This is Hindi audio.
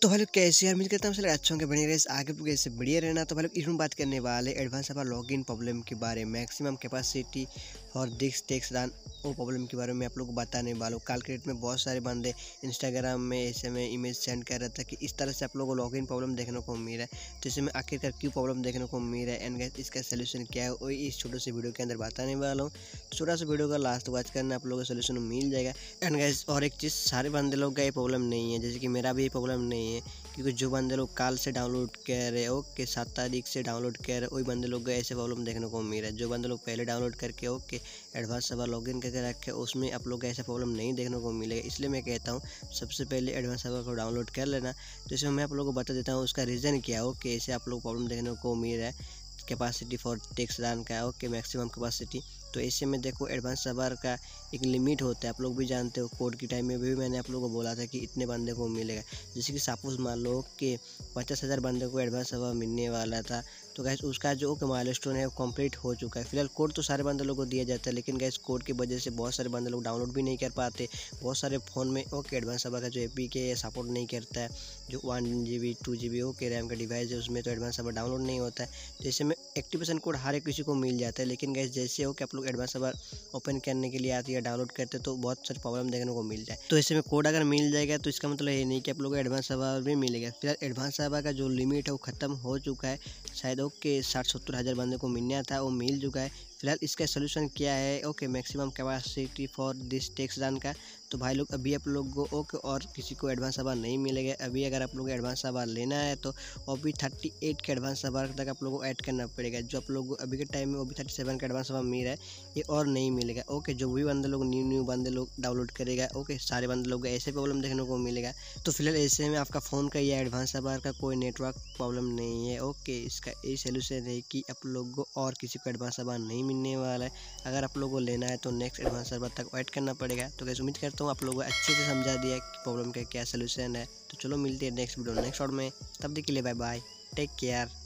तो भाई लोग कैसे यार, उम्मीद करता हूँ अच्छे होंगे, बढ़िया रहे आगे भी कैसे बढ़िया रहना। तो भाई लोग इसमें बात करने वाले एडवांस अपना लॉगिन प्रॉब्लम के बारे में, मैक्सिमम कैपेसिटी और दिस टेक्स रन वो प्रॉब्लम के बारे में आप लोग को बताने वाला हूँ। कल के डेट में बहुत सारे बंदे इंस्टाग्राम में ऐसे में इमेज सेंड कर रहा था कि इस तरह से आप लोगों को लॉगिन प्रॉब्लम देखने को मिल रहा है। तो इसमें आखिरकार क्यों प्रॉब्लम देखने को मिल रहा है एंड गाइस इसका सोल्यूशन क्या है वो इस छोटे से वीडियो के अंदर बताने वाला हूँ। छोटा सा वीडियो का लास्ट वॉच करना, आप लोगों को सोल्यूशन मिल जाएगा। एंड गाइस और एक चीज़, सारे बंदे लोग का ये प्रॉब्लम नहीं है, जैसे कि मेरा भी ये प्रॉब्लम नहीं है, क्योंकि जो बंदे लोग कल से डाउनलोड कर रहे हो कि 7 तारीख से डाउनलोड कर रहे, वही बंदे लोग को ऐसे प्रॉब्लम देखने को मिल रहा है। जो बंदे लोग पहले डाउनलोड करके ओके एडवांस सर्वर लॉगिन करके रखे उसमें आप लोग को ऐसा प्रॉब्लम नहीं देखने को मिलेगा। इसलिए मैं कहता हूँ सबसे पहले एडवांस सर्वर को डाउनलोड कर लेना। तो इसमें मैं आप लोगों को बता देता हूँ उसका रीज़न क्या हो कि ऐसे आप लोग प्रॉब्लम देखने को मिल रहा है। कैपेसिटी फॉर टेक्स्ट रन का है ओके, मैक्सिमम कैपेसिटी। तो ऐसे में देखो एडवांस सर्वर का एक लिमिट होता है, आप लोग भी जानते हो। कोड की टाइम में भी मैंने आप लोगों को बोला था कि इतने बंदे को मिलेगा। जैसे कि सपोज मान लो कि 50,000 बंदे को एडवांस सर्वर मिलने वाला था, तो गैस उसका जो माइलस्टोन है वो कंप्लीट हो चुका है। फिलहाल कोड तो सारे बंदे लोगों को दिया जाता है, लेकिन गैस कोड की वजह से बहुत सारे बंदे लोग डाउनलोड भी नहीं कर पाते। बहुत सारे फ़ोन में ओके एडवांस सर्वर का जो APK सपोर्ट नहीं करता है, जो 1 GB 2 GB ओके रैम का डिवाइस है उसमें तो एडवांस सर्वर डाउनलोड नहीं होता है। तो ऐसे में एक्टिवेशन कोड हर एक किसी को मिल जाता है, लेकिन गैस जैसे हो कि आप लोग एडवांस सर्वर ओपन करने के लिए आती है डाउनलोड करते तो बहुत सारे प्रॉब्लम देखने को मिल जाए। तो ऐसे में कोड अगर मिल जाएगा तो इसका मतलब ये नहीं कि आप लोगों को एडवांस सर्वर भी मिलेगा। फिलहाल एडवांस सर्वर का जो लिमिट है वो ख़त्म हो चुका है, शायद ओके 60-70 हज़ार बंदे को मिलना था, वो मिल चुका है। फिलहाल इसका सोल्यूशन क्या है okay maximum capacity for this text run का। तो भाई लोग अभी आप लोग को ओके और किसी को एडवांस सर्वर नहीं मिलेगा। अभी अगर आप लोग को एडवांस सर्वर लेना है तो अभी 38 के एडवांस सर्वर तक आप लोगों को ऐड करना पड़ेगा। जो आप लोग अभी के टाइम में वो भी 37 का एडवांस सर्वर मिल रहा है, ये और नहीं मिलेगा ओके। जो भी बंदे लोग न्यू बंदे लोग डाउनलोड करेगा ओके, सारे बंदे लोग को ऐसे प्रॉब्लम देखने को मिलेगा। तो फिलहाल ऐसे में आपका फ़ोन का या एडवांस सर्वर का कोई नेटवर्क प्रॉब्लम नहीं है ओके। इसका यही सोल्यूशन है कि आप लोग को और किसी को एडवांस सर्वर नहीं मिलने वाला है। अगर आप लोगों को लेना है तो नेक्स्ट एडवांस सर्वर तक वेट करना पड़ेगा। तो कैसे उम्मीद करता हूँ आप लोगों को अच्छे से समझा दिया कि प्रॉब्लम का क्या सोल्यूशन है। तो चलो मिलते हैं नेक्स्ट वीडियो नेक्स्ट शॉट में, तब तक के लिए बाय बाय, टेक केयर।